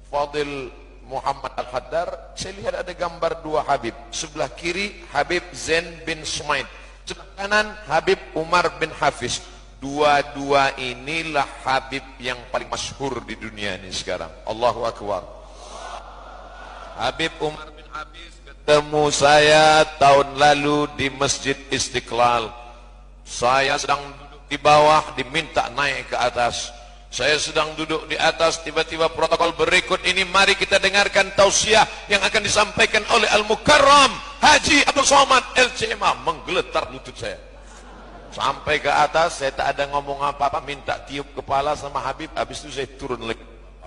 Fadil Muhammad Al-Haddar, saya lihat ada gambar dua Habib. Sebelah kiri Habib Zain bin Sumaid, sebelah kanan Habib Umar bin Hafiz. Dua-dua inilah Habib yang paling masyhur di dunia ini sekarang. Allahu Akbar. Habib Umar bin Hafiz ketemu saya tahun lalu di Masjid Istiqlal. Saya sedang duduk di bawah, diminta naik ke atas. Saya sedang duduk di atas, tiba-tiba protokol berikut ini, mari kita dengarkan tausiah yang akan disampaikan oleh Al-Mukarram Haji Abdul Somad LCMA. Menggeletar lutut saya. Sampai ke atas, saya tak ada ngomong apa-apa, minta tiup kepala sama Habib, habis itu saya turun lagi.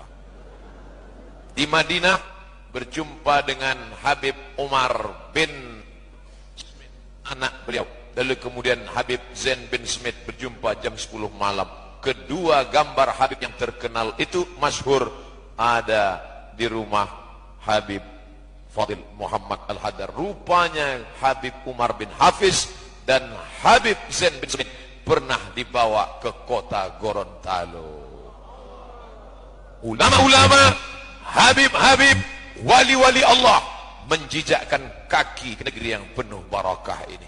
Di Madinah, berjumpa dengan Habib Umar bin Smith, anak beliau. Lalu kemudian Habib Zain bin Smith berjumpa jam 10 malam. Kedua gambar Habib yang terkenal itu masyhur ada di rumah Habib Fadil Muhammad Al-Haddar. Rupanya Habib Umar bin Hafiz dan Habib Zain bin Smith pernah dibawa ke kota Gorontalo. Ulama-ulama, Habib-habib, wali-wali Allah menjijakkan kaki ke negeri yang penuh barakah ini.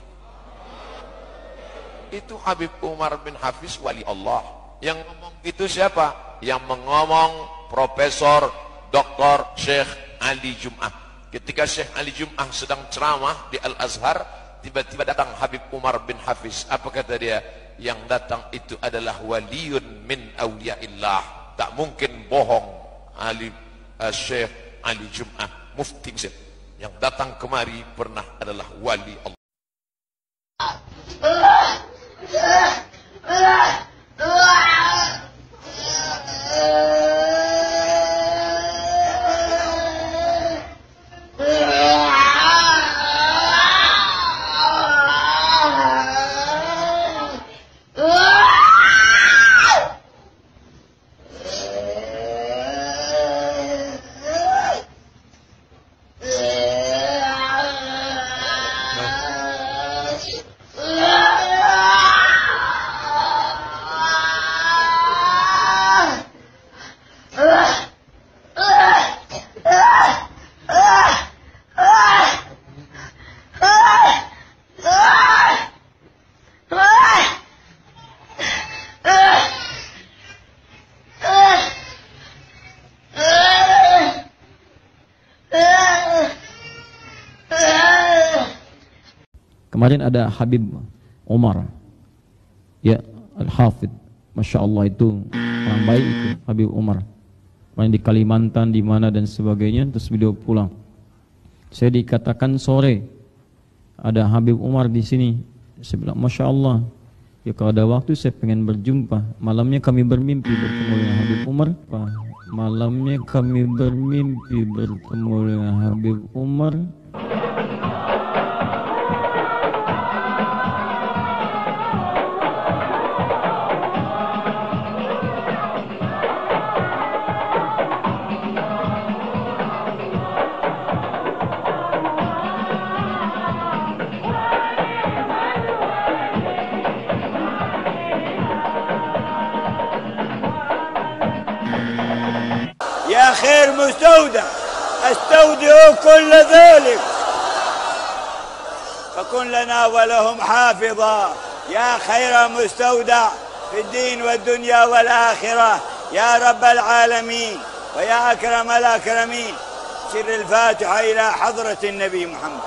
Itu Habib Umar bin Hafiz, wali Allah. Yang ngomong itu siapa? Yang mengomong Profesor Dr. Syekh Ali Jum'ah. Ketika Syekh Ali Jum'ah sedang ceramah di Al-Azhar, tiba-tiba datang Habib Umar bin Hafiz. Apa kata dia? Yang datang itu adalah waliyun min awliyaillah. Tak mungkin bohong. Syekh Ali Jum'ah, Mufti Mesir, yang datang kemari pernah adalah wali Allah. Kemarin ada Habib Umar, ya, Al-Hafidh, Masya Allah, itu orang baik itu Habib Umar. Kemarin di Kalimantan, di mana dan sebagainya, terus beliau pulang. Saya dikatakan sore ada Habib Umar di sini. Saya bilang Masya Allah, ya kalau ada waktu saya pengen berjumpa. Malamnya kami bermimpi bertemu dengan Habib Umar. Malamnya kami bermimpi bertemu dengan Habib Umar. يا خير مستودع استودع كل ذلك فكن لنا ولهم حافظا يا خير مستودع في الدين والدنيا والآخرة يا رب العالمين ويا أكرم الأكرمين. سر الفاتحة إلى حضرة النبي محمد.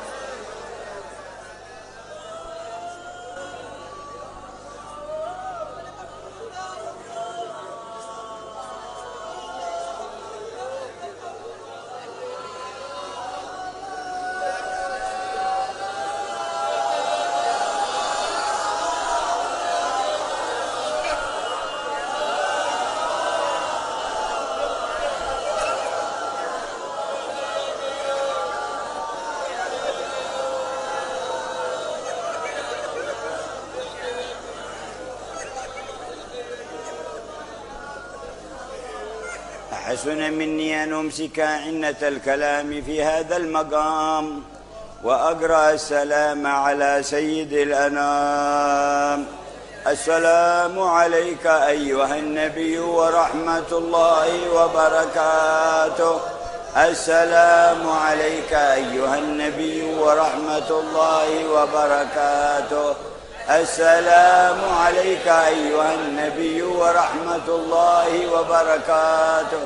حسن مني أن أمسك عنة الكلام في هذا المقام وأقرأ السلام على سيد الأنام السلام عليك أيها النبي ورحمة الله وبركاته. السلام عليك أيها النبي ورحمة الله وبركاته. السلام عليك أيها النبي ورحمة الله وبركاته.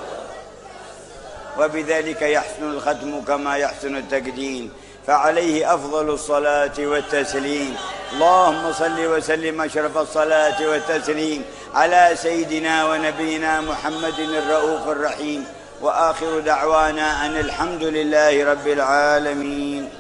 وبذلك يحسن الختم كما يحسن التقديم، فعليه أفضل الصلاة والتسليم. اللهم صل وسلم أشرف الصلاة والتسليم على سيدنا ونبينا محمد الرؤوف الرحيم. وآخر دعوانا أن الحمد لله رب العالمين.